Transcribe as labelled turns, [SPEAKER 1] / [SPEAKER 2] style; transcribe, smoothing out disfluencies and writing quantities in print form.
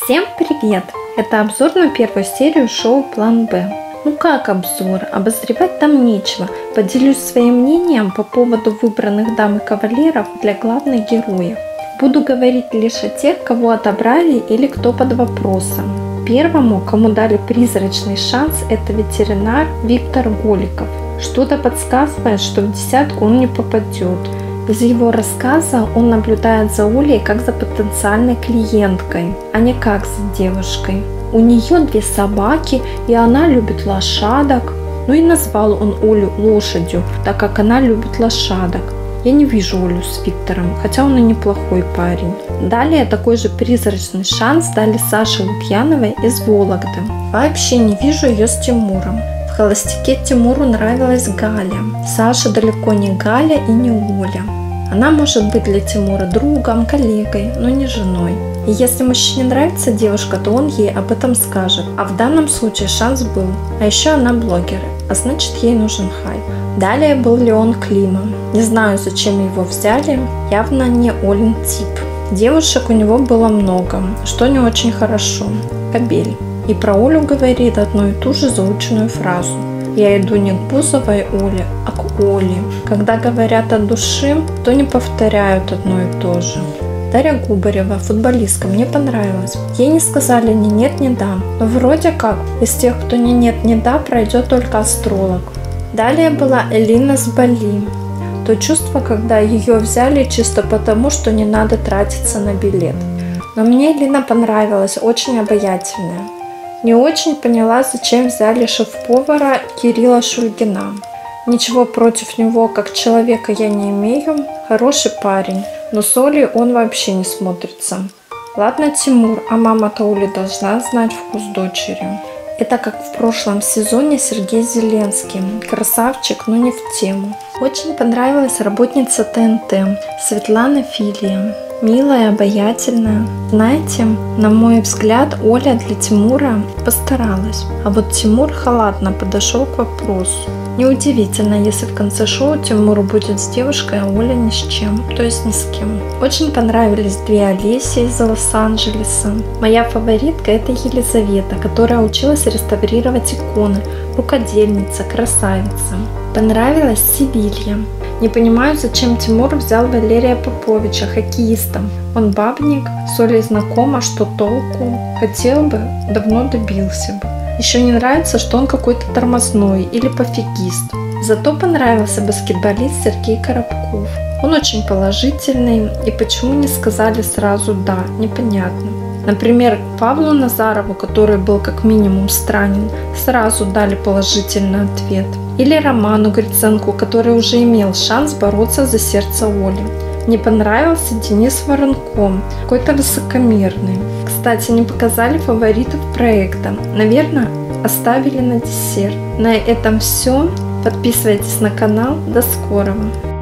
[SPEAKER 1] Всем привет! Это обзор на первую серию шоу «План Б». Ну как обзор? Обозревать там нечего. Поделюсь своим мнением по поводу выбранных дам и кавалеров для главных героев. Буду говорить лишь о тех, кого отобрали или кто под вопросом. Первому, кому дали призрачный шанс, это ветеринар Виктор Голиков. Что-то подсказывает, что в десятку он не попадет. Из его рассказа он наблюдает за Олей как за потенциальной клиенткой, а не как за девушкой. У нее 2 собаки, и она любит лошадок. Ну и назвал он Олю лошадью, так как она любит лошадок. Я не вижу Олю с Виктором, хотя он и неплохой парень. Далее такой же призрачный шанс дали Саше Лукьяновой из Вологды. Вообще не вижу ее с Тимуром. В «Холостяке» Тимуру нравилась Галя. Саша далеко не Галя и не Оля. Она может быть для Тимура другом, коллегой, но не женой. И если мужчине нравится девушка, то он ей об этом скажет. А в данном случае шанс был. А еще она блогер, а значит ей нужен хайп. Далее был Леон Клима. Не знаю, зачем его взяли, явно не Олин тип. Девушек у него было много, что не очень хорошо. Кобель. И про Олю говорит одну и ту же заученную фразу. Я иду не к Бузовой Оле, а к Оле. Когда говорят от души, то не повторяют одно и то же. Дарья Губарева, футболистка, мне понравилась. Ей не сказали ни нет, ни да. Но вроде как из тех, кто ни нет, ни да, пройдет только астролог. Далее была Элина с Бали. То чувство, когда ее взяли чисто потому, что не надо тратиться на билет. Но мне Элина понравилась, очень обаятельная. Не очень поняла, зачем взяли шеф-повара Кирилла Шульгина. Ничего против него как человека я не имею, хороший парень, но с Олей он вообще не смотрится. Ладно Тимур, а мама-то Оли должна знать вкус дочери. Это как в прошлом сезоне Сергей Зеленский. Красавчик, но не в тему. Очень понравилась работница ТНТ Светлана Филия. Милая, обаятельная. Знаете, на мой взгляд, Оля для Тимура постаралась. А вот Тимур халатно подошел к вопросу. Неудивительно, если в конце шоу Тимур будет с девушкой, а Оля ни с чем, то есть ни с кем. Очень понравились 2 Олеси из Лос-Анджелеса. Моя фаворитка это Елизавета, которая училась реставрировать иконы, рукодельница, красавица. Понравилась Севилья. Не понимаю, зачем Тимур взял Валерия Поповича, хоккеиста. Он бабник, с Олей знакома, что толку? Хотел бы, давно добился бы. Еще не нравится, что он какой-то тормозной или пофигист. Зато понравился баскетболист Сергей Коробков. Он очень положительный, и почему не сказали сразу «да», непонятно. Например, Павлу Назарову, который был как минимум странен, сразу дали положительный ответ. Или Роману Гриценку, который уже имел шанс бороться за сердце Оли. Не понравился Денис Воронко, какой-то высокомерный. Кстати, не показали фаворитов проекта. Наверное, оставили на десерт. На этом все. Подписывайтесь на канал. До скорого.